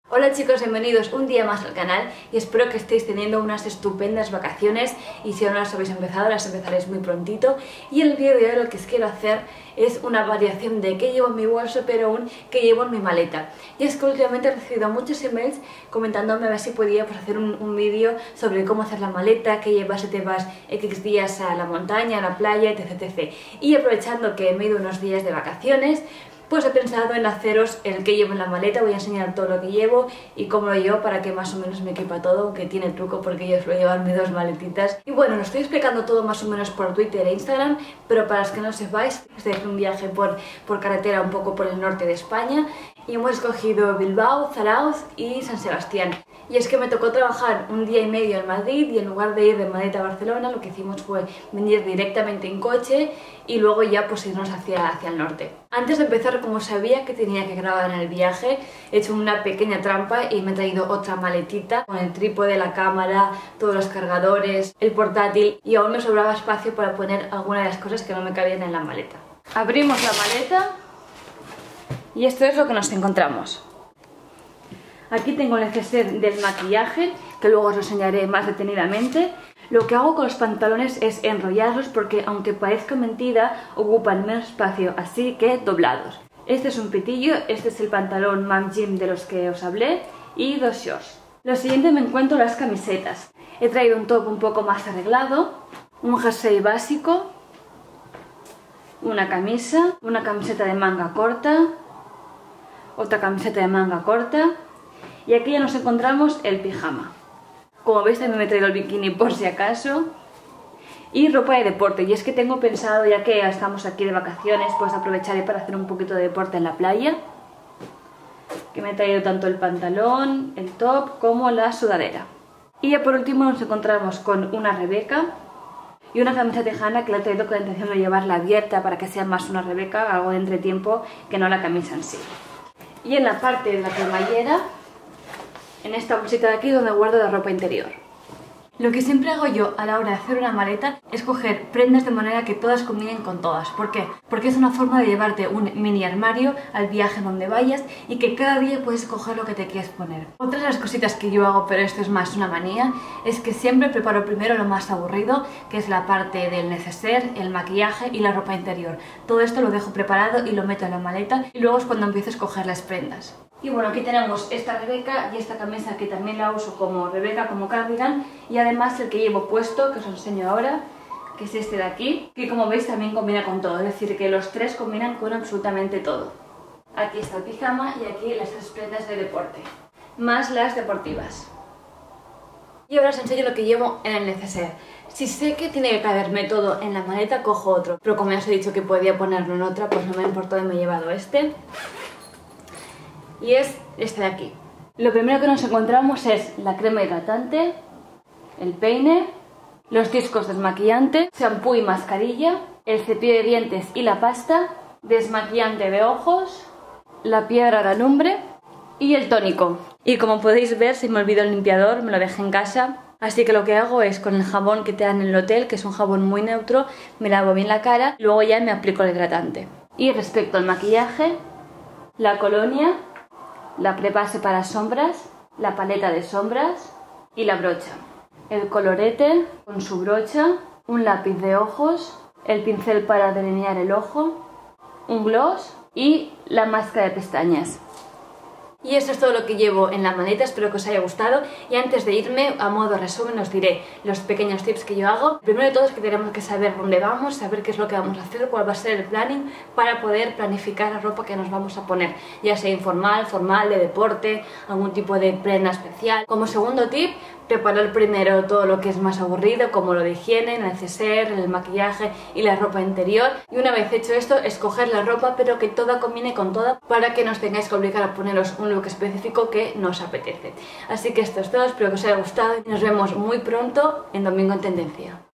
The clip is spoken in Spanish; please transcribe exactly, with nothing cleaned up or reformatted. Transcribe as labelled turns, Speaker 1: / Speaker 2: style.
Speaker 1: Hola chicos, bienvenidos un día más al canal y espero que estéis teniendo unas estupendas vacaciones y si aún no las habéis empezado, las empezaréis muy prontito. Y en el vídeo de hoy lo que os quiero hacer es una variación de qué llevo en mi bolso, pero aún qué llevo en mi maleta. Y es que últimamente he recibido muchos emails comentándome a ver si podía pues, hacer un, un vídeo sobre cómo hacer la maleta, qué llevas si te vas X días a la montaña, a la playa, etc, etcétera. Y aprovechando que me he ido unos días de vacaciones, pues he pensado en haceros el que llevo en la maleta. Voy a enseñar todo lo que llevo y cómo lo llevo para que más o menos me quepa todo, que tiene truco porque yo suelo llevarme dos maletitas. Y bueno, lo estoy explicando todo más o menos por Twitter e Instagram, pero para los que no sepáis, estoy haciendo un viaje por, por carretera un poco por el norte de España y hemos escogido Bilbao, Zarauz y San Sebastián. Y es que me tocó trabajar un día y medio en Madrid y en lugar de ir de Madrid a Barcelona lo que hicimos fue venir directamente en coche y luego ya pues irnos hacia, hacia el norte. Antes de empezar, como sabía que tenía que grabar en el viaje, he hecho una pequeña trampa y me he traído otra maletita con el trípode, la cámara, todos los cargadores, el portátil y aún me sobraba espacio para poner algunas de las cosas que no me cabían en la maleta. Abrimos la maleta y esto es lo que nos encontramos. Aquí tengo el neceser del maquillaje, que luego os lo enseñaré más detenidamente. Lo que hago con los pantalones es enrollarlos porque, aunque parezca mentira, ocupan menos espacio, así que doblados. Este es un pitillo, este es el pantalón Mom Jean de los que os hablé y dos shorts. Lo siguiente me encuentro las camisetas. He traído un top un poco más arreglado, un jersey básico, una camisa, una camiseta de manga corta, otra camiseta de manga corta. Y aquí ya nos encontramos el pijama. Como veis también me he traído el bikini por si acaso. Y ropa de deporte. Y es que tengo pensado, ya que estamos aquí de vacaciones, pues aprovecharé para hacer un poquito de deporte en la playa. Que me he traído tanto el pantalón, el top, como la sudadera. Y ya por último nos encontramos con una Rebeca y una camisa tejana que la he traído con la intención de llevarla abierta para que sea más una Rebeca, algo de entretiempo que no la camisa en sí. Y en la parte de la cremallera, en esta bolsita de aquí donde guardo la ropa interior. Lo que siempre hago yo a la hora de hacer una maleta es coger prendas de manera que todas combinen con todas. ¿Por qué? Porque es una forma de llevarte un mini armario al viaje donde vayas y que cada día puedes coger lo que te quieres poner. Otra de las cositas que yo hago, pero esto es más una manía, es que siempre preparo primero lo más aburrido, que es la parte del neceser, el maquillaje y la ropa interior. Todo esto lo dejo preparado y lo meto en la maleta y luego es cuando empiezo a escoger las prendas. Y bueno, aquí tenemos esta Rebeca y esta camisa que también la uso como Rebeca, como cardigan, y además el que llevo puesto, que os enseño ahora, que es este de aquí, que como veis también combina con todo, es decir, que los tres combinan con absolutamente todo. Aquí está el pijama y aquí las tres prendas de deporte, más las deportivas. Y ahora os enseño lo que llevo en el neceser. Si sé que tiene que caberme todo en la maleta, cojo otro, pero como ya os he dicho que podía ponerlo en otra, pues no me importó y me he llevado este. Y es este de aquí. Lo primero que nos encontramos es la crema hidratante, el peine, los discos desmaquillante, shampoo y mascarilla, el cepillo de dientes y la pasta, desmaquillante de ojos, la piedra de alumbre y el tónico. Y como podéis ver, se me olvidó el limpiador, me lo dejé en casa. Así que lo que hago es con el jabón que te dan en el hotel, que es un jabón muy neutro, me lavo bien la cara y luego ya me aplico el hidratante. Y respecto al maquillaje, la colonia, la prebase para sombras, la paleta de sombras y la brocha. El colorete con su brocha, un lápiz de ojos, el pincel para delinear el ojo, un gloss y la máscara de pestañas. Y esto es todo lo que llevo en la maleta, espero que os haya gustado y antes de irme, a modo resumen, os diré los pequeños tips que yo hago. Primero de todo es que tenemos que saber dónde vamos, saber qué es lo que vamos a hacer, cuál va a ser el planning para poder planificar la ropa que nos vamos a poner, ya sea informal, formal, de deporte, algún tipo de prenda especial. Como segundo tip, preparar primero todo lo que es más aburrido, como lo de higiene, el neceser, el maquillaje y la ropa interior. Y una vez hecho esto, escoger la ropa, pero que toda combine con toda, para que no os tengáis que obligar a poneros un look específico que nos apetece. Así que esto es todo, espero que os haya gustado y nos vemos muy pronto en Domingo en Tendencia.